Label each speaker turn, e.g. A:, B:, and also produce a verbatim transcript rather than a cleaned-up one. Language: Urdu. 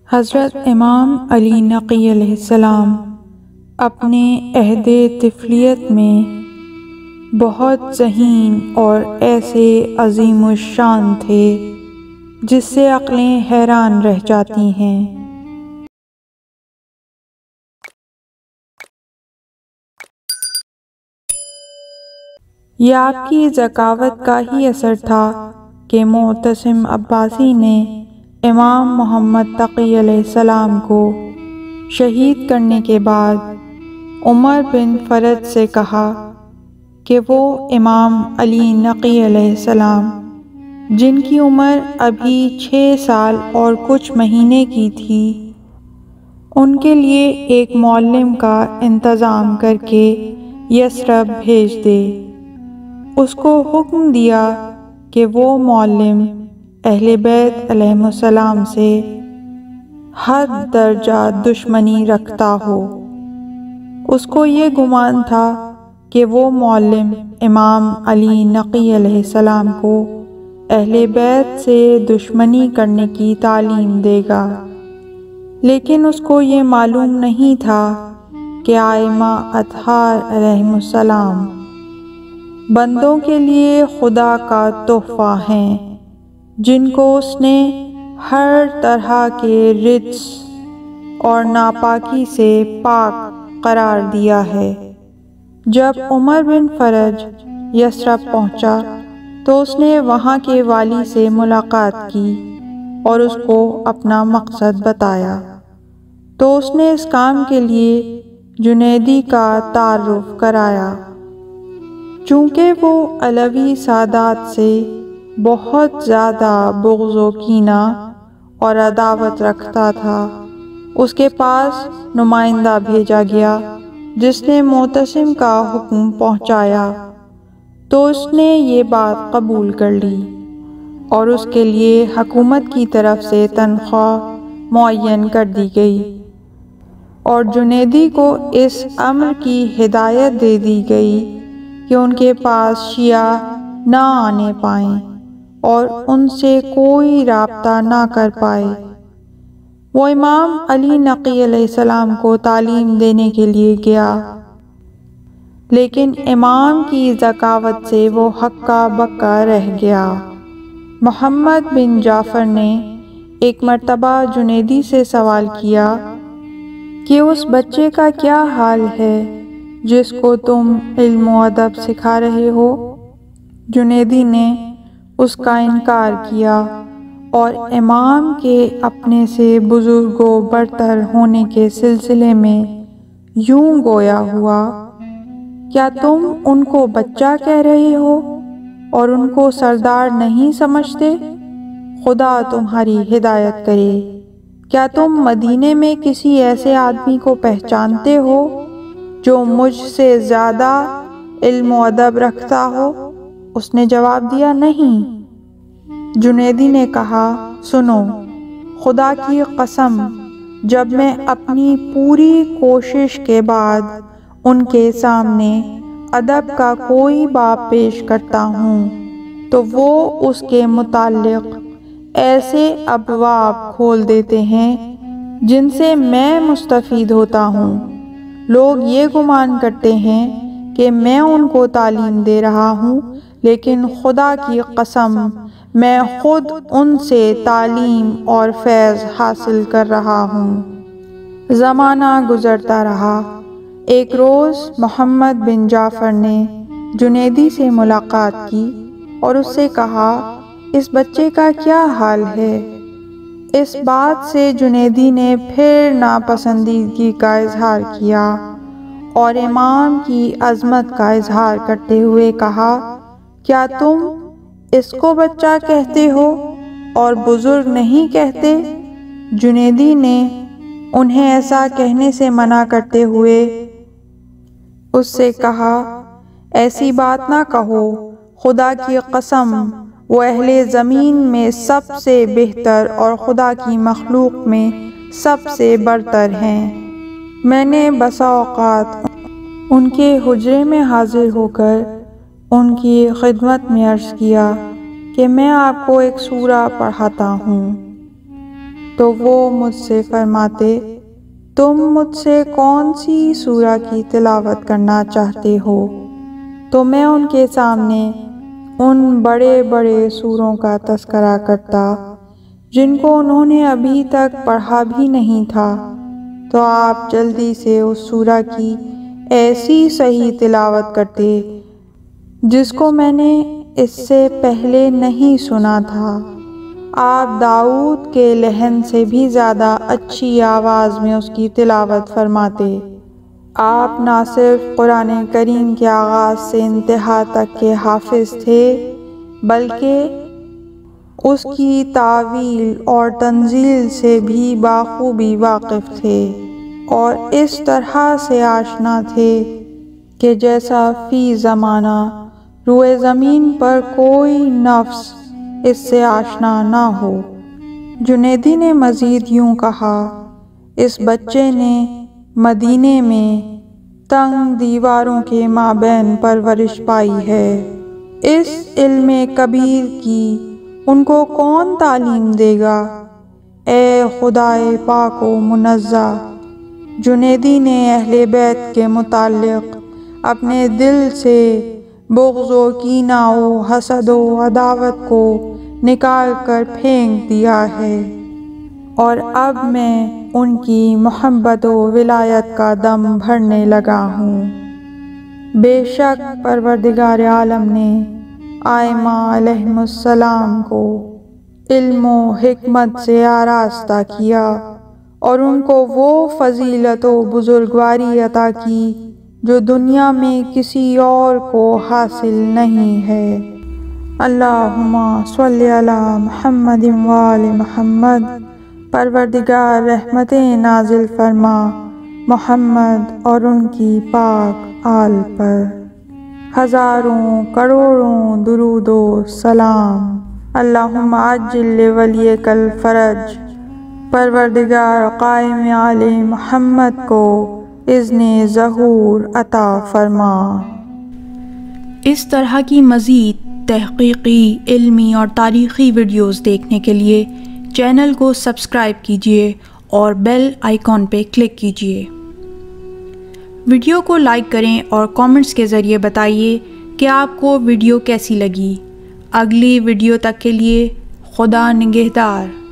A: حضرت امام علی نقی علیہ السلام اپنے عہد طفلیت میں بہت ذہین اور ایسے عظیم الشان تھے جس سے عقلیں حیران رہ جاتی ہیں۔ یہ آپ کی ذکاوت کا ہی اثر تھا کہ معتصم عباسی نے امام محمد تقی علیہ السلام کو شہید کرنے کے بعد عمر بن فرج سے کہا کہ وہ امام علی نقی علیہ السلام جن کی عمر ابھی چھ سال اور کچھ مہینے کی تھی، ان کے لیے ایک معلم کا انتظام کر کے یثرب بھیج دے۔ اس کو حکم دیا کہ وہ معلم اہل بیت علیہم السلام سے حد درجہ دشمنی رکھتا ہو۔ اس کو یہ گمان تھا کہ وہ معلم امام علی نقی علیہ السلام کو اہل بیت سے دشمنی کرنے کی تعلیم دے گا، لیکن اس کو یہ معلوم نہیں تھا کہ ائمہ اطہار علیہم السلام بندوں کے لیے خدا کا تحفہ ہیں، جن کو اس نے ہر طرح کے رجس اور ناپاکی سے پاک قرار دیا ہے۔ جب عمر بن فرج یثرب پہنچا تو اس نے وہاں کے والی سے ملاقات کی اور اس کو اپنا مقصد بتایا، تو اس نے اس کام کے لیے جنیدی کا تعارف کرایا۔ چونکہ وہ علوی سادات سے بہت زیادہ بغض و کینہ اور عداوت رکھتا تھا، اس کے پاس نمائندہ بھیجا گیا جس نے معتصم کا حکم پہنچایا، تو اس نے یہ بات قبول کر لی اور اس کے لیے حکومت کی طرف سے تنخواہ معین کر دی گئی، اور جنیدی کو اس امر کی ہدایت دے دی گئی کہ ان کے پاس شیعہ نہ آنے پائیں اور ان سے کوئی رابطہ نہ کر پائے۔ وہ امام علی نقی علیہ السلام کو تعلیم دینے کے لیے گیا، لیکن امام کی ذکاوت سے وہ ہکا بکا رہ گیا۔ محمد بن جعفر نے ایک مرتبہ جنیدی سے سوال کیا کہ اس بچے کا کیا حال ہے جس کو تم علم و ادب سکھا رہے ہو؟ جنیدی نے اس کا انکار کیا اور امام کے اپنے سے بزرگ و برتر ہونے کے سلسلے میں یوں گویا ہوا، کیا تم ان کو بچہ کہہ رہے ہو اور ان کو سردار نہیں سمجھتے؟ خدا تمہاری ہدایت کرے۔ کیا تم مدینے میں کسی ایسے آدمی کو پہچانتے ہو جو مجھ سے زیادہ علم و ادب رکھتا ہو؟ اس نے جواب دیا، نہیں۔ جنیدی نے کہا، سنو، خدا کی قسم، جب میں اپنی پوری کوشش کے بعد ان کے سامنے ادب کا کوئی باب پیش کرتا ہوں تو وہ اس کے متعلق ایسے ابواب کھول دیتے ہیں جن سے میں مستفید ہوتا ہوں۔ لوگ یہ گمان کرتے ہیں کہ میں ان کو تعلیم دے رہا ہوں، لیکن خدا کی قسم میں خود ان سے تعلیم اور فیض حاصل کر رہا ہوں۔ زمانہ گزرتا رہا۔ ایک روز محمد بن جعفر نے جنیدی سے ملاقات کی اور اس سے کہا، اس بچے کا کیا حال ہے؟ اس بات سے جنیدی نے پھر ناپسندیدگی کا اظہار کیا اور امام کی عظمت کا اظہار کرتے ہوئے کہا، کیا تم اس کو بچہ کہتے ہو اور بزرگ نہیں کہتے؟ جنیدی نے انہیں ایسا کہنے سے منع کرتے ہوئے اس سے کہا، ایسی بات نہ کہو، خدا کی قسم وہ اہل زمین میں سب سے بہتر اور خدا کی مخلوق میں سب سے برتر ہیں۔ میں نے بسا اوقات ان کے حجرے میں حاضر ہو کر ان کی خدمت میں عرض کیا کہ میں آپ کو ایک سورہ پڑھاتا ہوں۔ تو وہ مجھ سے فرماتے تم مجھ سے کون سی سورہ کی تلاوت کرنا چاہتے ہو؟ تو میں ان کے سامنے ان بڑے بڑے سوروں کا تذکرہ کرتا جن کو انہوں نے ابھی تک پڑھا بھی نہیں تھا، تو آپ جلدی سے اس سورہ کی ایسی صحیح تلاوت کرتے جس کو میں نے اس سے پہلے نہیں سنا تھا۔ آپ داؤد کے لحن سے بھی زیادہ اچھی آواز میں اس کی تلاوت فرماتے۔ آپ نہ صرف قرآن کریم کے آغاز سے انتہا تک کے حافظ تھے، بلکہ اس کی تاویل اور تنزیل سے بھی بخوبی واقف تھے، اور اس طرح سے آشنا تھے کہ جیسا فی زمانہ روئے زمین پر کوئی نفس اس سے آشنا نہ ہو۔ جنیدی نے مزید یوں کہا، اس بچے نے مدینے میں تنگ دیواروں کے مابین پرورش پائی ہے، اس علم کبیر کی ان کو کون تعلیم دے گا؟ اے خدائے پاک و منزہ! جنیدی نے اہل بیت کے متعلق اپنے دل سے بغض و کینہ و حسد و عداوت کو نکال کر پھینک دیا ہے، اور اب میں ان کی محبت و ولایت کا دم بھرنے لگا ہوں۔ بے شک پروردگار عالم نے آئمہ علیہم السلام کو علم و حکمت سے آراستہ کیا اور ان کو وہ فضیلت و بزرگواری عطا کی جو دنیا میں کسی اور کو حاصل نہیں ہے۔ اللہم صلی علی محمد و آل محمد۔ پروردگار رحمتیں نازل فرما محمد اور ان کی پاک آل پر۔ ہزاروں کروڑوں درود و سلام۔ اللہم عجل لولیک الفرج۔ پروردگار قائم آل محمد کو اذن ظہور عطا فرما۔
B: اس طرح کی مزید تحقیقی، علمی اور تاریخی ویڈیوز دیکھنے کے لیے چینل کو سبسکرائب کیجیے اور بیل آئیکن پہ کلک کیجیے۔ ویڈیو کو لائک کریں اور کامنٹس کے ذریعے بتائیے کہ آپ کو ویڈیو کیسی لگی۔ اگلی ویڈیو تک کے لیے خدا نگہدار۔